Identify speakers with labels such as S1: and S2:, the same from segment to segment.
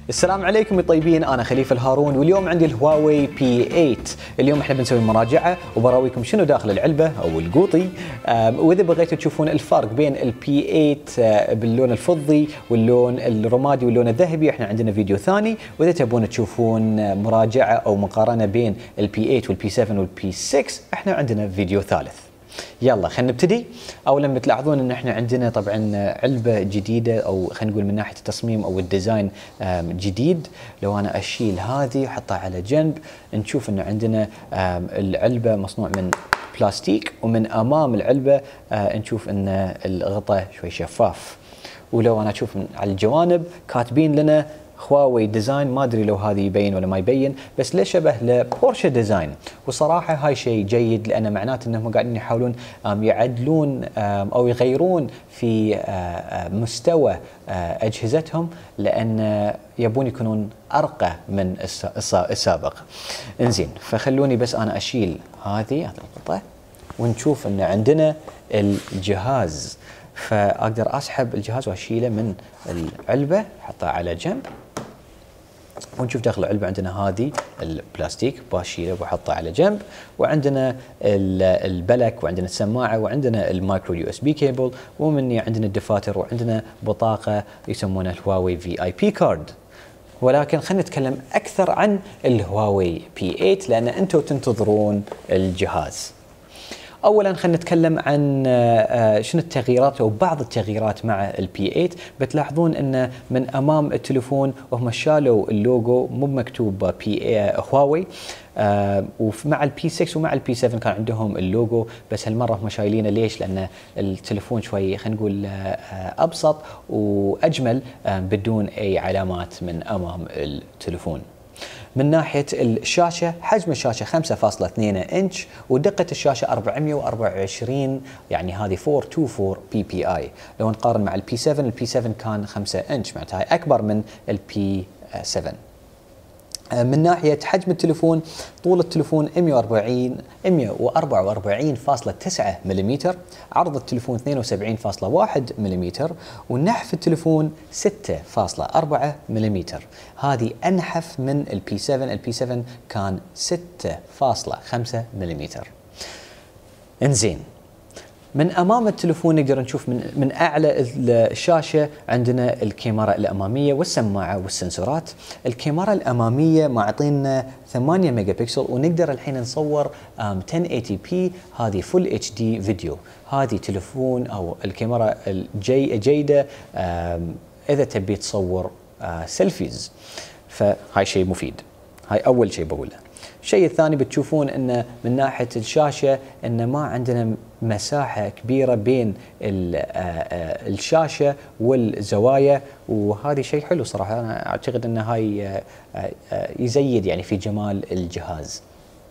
S1: السلام عليكم يا طيبين، انا خليفه الهارون واليوم عندي الهواوي بي 8. اليوم احنا بنسوي مراجعه وبراويكم شنو داخل العلبه او القوطي. واذا بغيتوا تشوفون الفرق بين البي 8 باللون الفضي واللون الرمادي واللون الذهبي احنا عندنا فيديو ثاني، واذا تبون تشوفون مراجعه او مقارنه بين البي 8 والبي 7 والبي 6 احنا عندنا فيديو ثالث. يلا خلينا نبتدي. اولا بتلاحظون ان احنا عندنا طبعا علبه جديده، او خلينا نقول من ناحيه التصميم او الديزاين جديد. لو انا اشيل هذه واحطها على جنب نشوف ان عندنا العلبه مصنوع من بلاستيك، ومن امام العلبه نشوف ان الغطاء شوي شفاف. ولو انا اشوف على الجوانب كاتبين لنا هواوي ديزاين، ما ادري لو هذه يبين ولا ما يبين، بس له شبه لبورشه ديزاين. وصراحه هاي شيء جيد، لان معناته انهم قاعدين يحاولون يعدلون او يغيرون في مستوى اجهزتهم، لان يبون يكونون ارقى من السابق. انزين، فخلوني بس انا اشيل هذه القطعه ونشوف ان عندنا الجهاز. فاقدر اسحب الجهاز واشيله من العلبه، احطه على جنب ونشوف داخل العلبه عندنا هذه البلاستيك، بشيله واحطه على جنب، وعندنا البلك، وعندنا السماعه، وعندنا المايكرو يو اس بي كيبل، ومني عندنا الدفاتر، وعندنا بطاقه يسمونها الهواوي في اي بي كارد. ولكن خلينا نتكلم اكثر عن الهواوي بي 8 لان انتم تنتظرون الجهاز. اولا خلينا نتكلم عن شنو التغييرات او بعض التغييرات مع البي 8. بتلاحظون ان من امام التليفون وهم شالوا اللوجو، مو مكتوب بي هواوي. ومع البي 6 ومع البي 7 كان عندهم اللوجو، بس هالمره هم شايلينه. ليش؟ لان التليفون شوي خلينا نقول ابسط واجمل بدون اي علامات من امام التليفون. من ناحية الشاشة، حجم الشاشة 5.2 انش، ودقة الشاشة 424، يعني هذه 424 بي بي اي. لو نقارن مع البي 7، البي 7 كان 5 انش، معناتها هاي اكبر من البي 7. من ناحية حجم التليفون، طول التليفون 144.9 ملم، عرض التليفون 72.1 ملم، ونحف التليفون 6.4 ملم. هذه أنحف من البي 7، البي 7 كان 6.5 ملم. انزين، من امام التليفون نقدر نشوف من اعلى الشاشه عندنا الكاميرا الاماميه والسماعه والسنسورات. الكاميرا الاماميه معطينا 8 ميجا بكسل، ونقدر الحين نصور 1080 بي، هذه فول اتش دي فيديو. هذه تليفون او الكاميرا الجيده اذا تبي تصور سيلفيز، فهاي شيء مفيد. هاي اول شيء بقوله. الشيء الثاني بتشوفون ان من ناحيه الشاشه ان ما عندنا مساحه كبيره بين الشاشه والزوايا، وهذا شيء حلو صراحه. انا اعتقد ان هاي يزيد يعني في جمال الجهاز.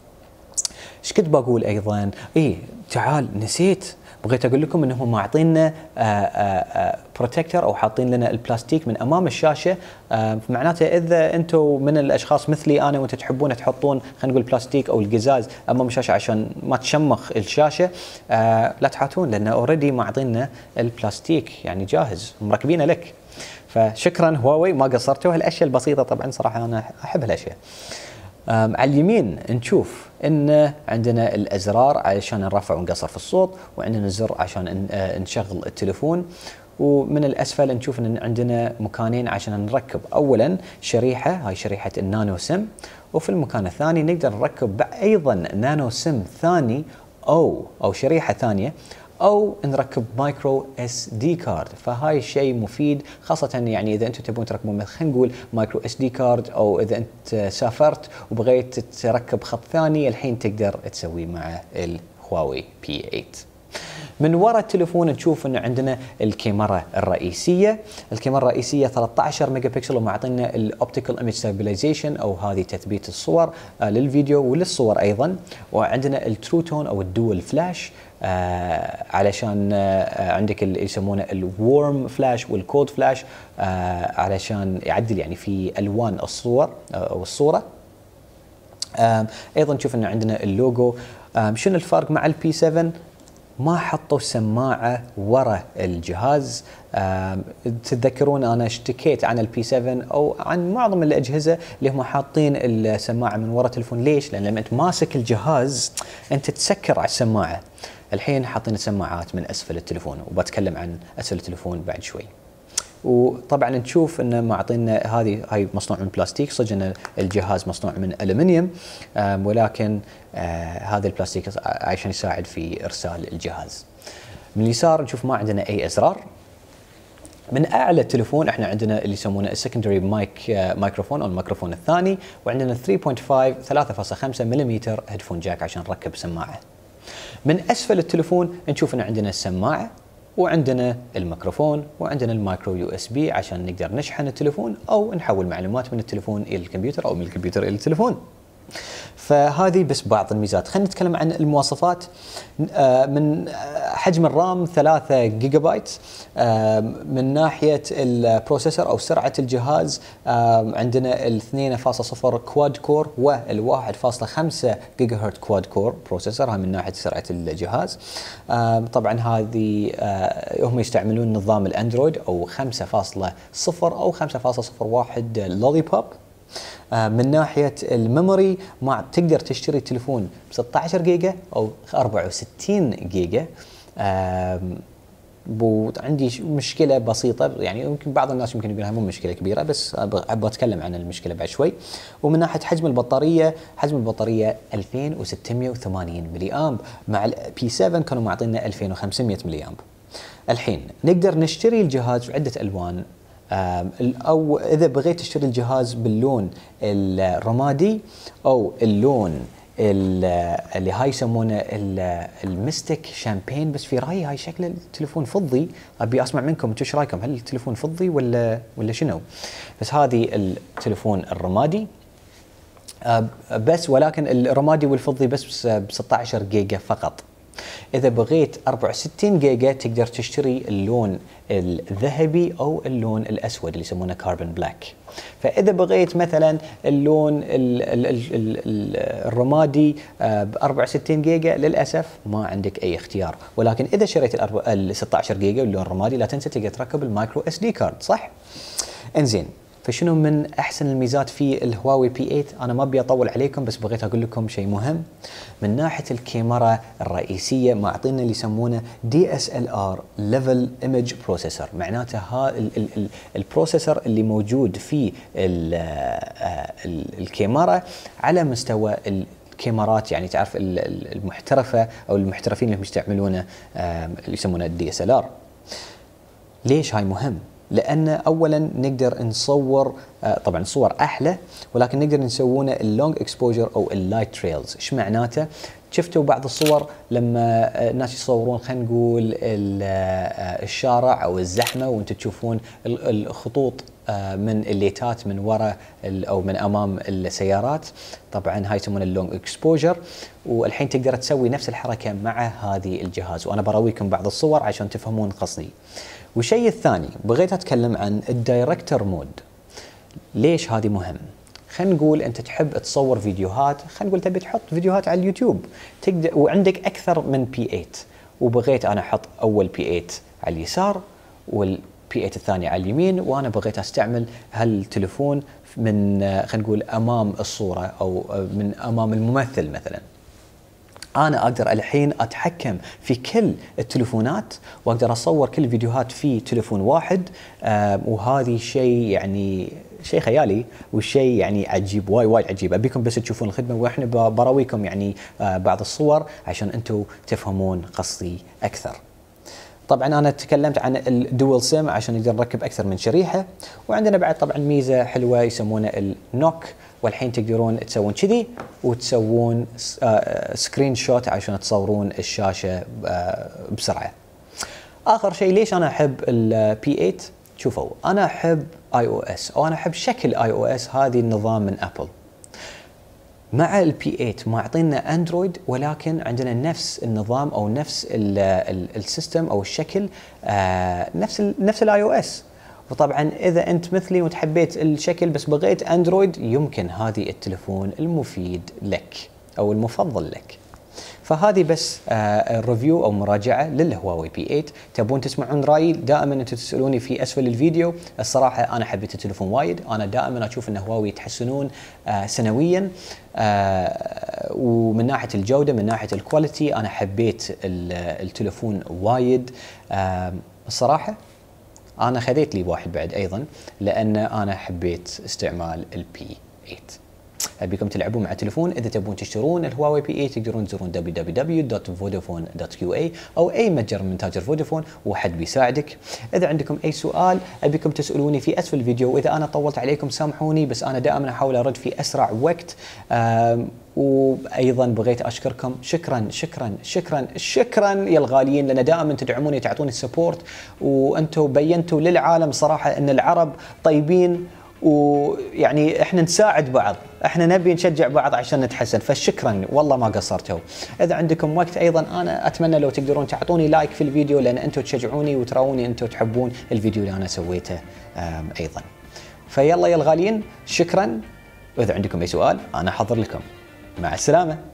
S1: ايش كنت بقول ايضا؟ تعال نسيت، بغيت اقول لكم انهم معطينا بروتكتور او حاطين لنا البلاستيك من امام الشاشه. معناته اذا انتم من الاشخاص مثلي انا وانتم تحبون تحطون خلينا نقول بلاستيك او القزاز امام الشاشه عشان ما تشمخ الشاشه، لا تحاتون، لان اوريدي معطينا البلاستيك يعني جاهز مركبينه لك. فشكرا هواوي، ما قصرتوا. هالاشياء البسيطه طبعا صراحه انا احب هالاشياء. على اليمين نشوف ان عندنا الازرار علشان نرفع ونقصر في الصوت، وعندنا الزر عشان نشغل التليفون. ومن الاسفل نشوف ان عندنا مكانين عشان نركب. اولا شريحه، هاي شريحه النانو سم، وفي المكان الثاني نقدر نركب ايضا نانو سم ثاني او شريحه ثانيه، او نركب مايكرو اس دي كارد. فهاي شيء مفيد، خاصه يعني اذا انتم تبون تركبون خلينا نقول مايكرو اس دي كارد، او اذا انت سافرت وبغيت تركب خط ثاني الحين تقدر تسويه مع الهواوي بي 8. من وراء التليفون نشوف انه عندنا الكاميرا الرئيسيه. الكاميرا الرئيسيه 13 ميجا بكسل، ومعطينا الاوبتيكال ايمج ستابلايزيشن، او هذه تثبيت الصور للفيديو وللصور ايضا. وعندنا الترو تون او الدول فلاش، علشان عندك اللي يسمونه الورم فلاش والكولد فلاش، علشان يعدل يعني في الوان الصور او الصوره. ايضا نشوف ان عندنا اللوجو. شنو الفرق مع البي 7؟ ما حطوا سماعه ورا الجهاز. تتذكرون انا اشتكيت عن البي 7 او عن معظم الاجهزه اللي هم حاطين السماعه من ورا التليفون. ليش؟ لان لما انت ماسك الجهاز انت تسكر على السماعه. الحين حاطين السماعات من اسفل التليفون، وبتكلم عن اسفل التليفون بعد شوي. وطبعا نشوف انه معطينا هاي مصنوع من بلاستيك، صدق ان الجهاز مصنوع من الومنيوم، ولكن هذا البلاستيك عشان يساعد في ارسال الجهاز. من اليسار نشوف ما عندنا اي ازرار. من اعلى التليفون احنا عندنا اللي يسمونه السكندري مايكروفون او الميكروفون الثاني، وعندنا 3.5 ملم هيدفون جاك عشان نركب سماعه. من اسفل التليفون نشوف ان عندنا السماعه، وعندنا الميكروفون، وعندنا المايكرو يو اس بي عشان نقدر نشحن التليفون او نحول معلومات من التليفون الى الكمبيوتر او من الكمبيوتر الى التليفون. فهذه بس بعض الميزات. خلينا نتكلم عن المواصفات. من حجم الرام 3 جيجا بايت. من ناحيه البروسيسور او سرعه الجهاز عندنا ال 2.0 كواد كور وال 1.5 جيجا هرت كواد كور بروسيسور. هاي من ناحيه سرعه الجهاز. طبعا هذه هم يستعملون نظام الاندرويد او 5.0 او 5.01 لولي بوب. من ناحيه الميموري تقدر تشتري تليفون ب 16 جيجا او 64 جيجا. عندي مشكله بسيطه، يعني يمكن بعض الناس يمكن يقولها مو مشكله كبيره، بس ابغى اتكلم عن المشكله بعد شوي. ومن ناحيه حجم البطاريه 2680 ملي امب، مع البي 7 كانوا معطينا 2500 ملي امب. الحين نقدر نشتري الجهاز بعده الوان، او اذا بغيت تشتري الجهاز باللون الرمادي او اللون اللي هاي يسمونه الميستيك شامبين. بس في رايي هاي شكل التليفون فضي. ابي اسمع منكم انتم ايش رايكم، هل التليفون فضي ولا شنو؟ بس هذه التليفون الرمادي بس، ولكن الرمادي والفضي بس ب 16 جيجا فقط. إذا بغيت 64 جيجا تقدر تشتري اللون الذهبي أو اللون الأسود اللي يسمونه كاربون بلاك. فإذا بغيت مثلا اللون الرمادي ب 64 جيجا للأسف ما عندك أي اختيار. ولكن إذا شريت ال 16 جيجا واللون الرمادي لا تنسى تقدر تركب المايكرو اس دي كارد، صح؟ انزين، فشنو من احسن الميزات في الهواوي بي 8؟ انا ما ابي اطول عليكم، بس بغيت اقول لكم شيء مهم. من ناحيه الكاميرا الرئيسيه معطينا اللي يسمونه DSLR ليفل ايمج بروسيسور. معناته البروسيسور اللي موجود في الكاميرا على مستوى الكاميرات، يعني تعرف المحترفه او المحترفين اللي يستعملونه اللي يسمونه DSLR. ليش هاي مهم؟ لأن أولا نقدر نصور طبعا صور أحلى، ولكن نقدر نسوونه اللونج اكسبوجر أو اللايت تريلز. إيش معناته؟ شفتوا بعض الصور لما الناس يصورون خلينا نقول الشارع أو الزحمة وأنتم تشوفون الخطوط من الليتات من وراء أو من أمام السيارات. طبعا هاي يسمونه اللونج اكسبوجر، والحين تقدر تسوي نفس الحركة مع هذه الجهاز، وأنا براويكم بعض الصور عشان تفهمون قصدي. والشيء الثاني بغيت اتكلم عن الدايركتور مود. ليش هذه مهم؟ خلينا نقول انت تحب تصور فيديوهات، خلينا نقول تبي تحط فيديوهات على اليوتيوب، تقدر وعندك اكثر من بي 8، وبغيت انا احط اول بي 8 على اليسار والبي 8 الثاني على اليمين، وانا بغيت استعمل هالتليفون من خلينا نقول امام الصوره او من امام الممثل مثلا. أنا أقدر الحين أتحكم في كل التليفونات وأقدر أصور كل الفيديوهات في تليفون واحد. وهذه شيء يعني شيء خيالي وشيء يعني عجيب، وايد عجيب. أبيكم بس تشوفون الخدمة، وإحنا براويكم يعني بعض الصور عشان أنتم تفهمون قصدي أكثر. طبعا أنا تكلمت عن الدول سيم عشان نقدر نركب أكثر من شريحة، وعندنا بعد طبعا ميزة حلوة يسمونها النوك، والحين تقدرون تسوون كذي وتسوون سكرين شوت عشان تصورون الشاشة بسرعة. آخر شيء ليش أنا أحب البي 8؟ شوفوا، أنا أحب iOS أو أنا أحب شكل iOS، هذه النظام من أبل. مع البي 8 معطينا اندرويد، ولكن عندنا نفس النظام او نفس السيستم او الشكل نفس الاي او اس. وطبعا اذا انت مثلي وتحبيت الشكل بس بغيت اندرويد، يمكن هذه التليفون المفيد لك او المفضل لك. فهذه بس الريفيو او مراجعه للهواوي بي 8. تبون تسمعون رايي دائما انتم تسالوني في اسفل الفيديو. الصراحه انا حبيت التليفون وايد، انا دائما اشوف ان هواوي يتحسنون سنويا، ومن ناحيه الجوده من ناحيه الكواليتي انا حبيت التليفون وايد. الصراحه انا خذيت لي واحد بعد ايضا لان انا حبيت استعمال البي 8. ابيكم تلعبون مع التليفون. اذا تبون تشترون الهواوي بي 8 تقدرون تزورون www.vodafone.qa او اي متجر من متاجر فودافون وحد بيساعدك. اذا عندكم اي سؤال ابيكم تسالوني في اسفل الفيديو، واذا انا طولت عليكم سامحوني، بس انا دائما احاول ارد في اسرع وقت. وايضا بغيت اشكركم، شكرا شكرا شكرا شكرا يا الغاليين، لان دائما تدعموني تعطوني السبورت، وانتم بينتوا للعالم صراحه ان العرب طيبين، ويعني احنا نساعد بعض، احنا نبي نشجع بعض عشان نتحسن، فشكرا والله ما قصرتوا. اذا عندكم وقت ايضا انا اتمنى لو تقدرون تعطوني لايك في الفيديو، لان انتم تشجعوني وتراوني انتم تحبون الفيديو اللي انا سويته ايضا. فيلا يا الغاليين شكرا، واذا عندكم اي سؤال انا حاضر لكم. مع السلامه.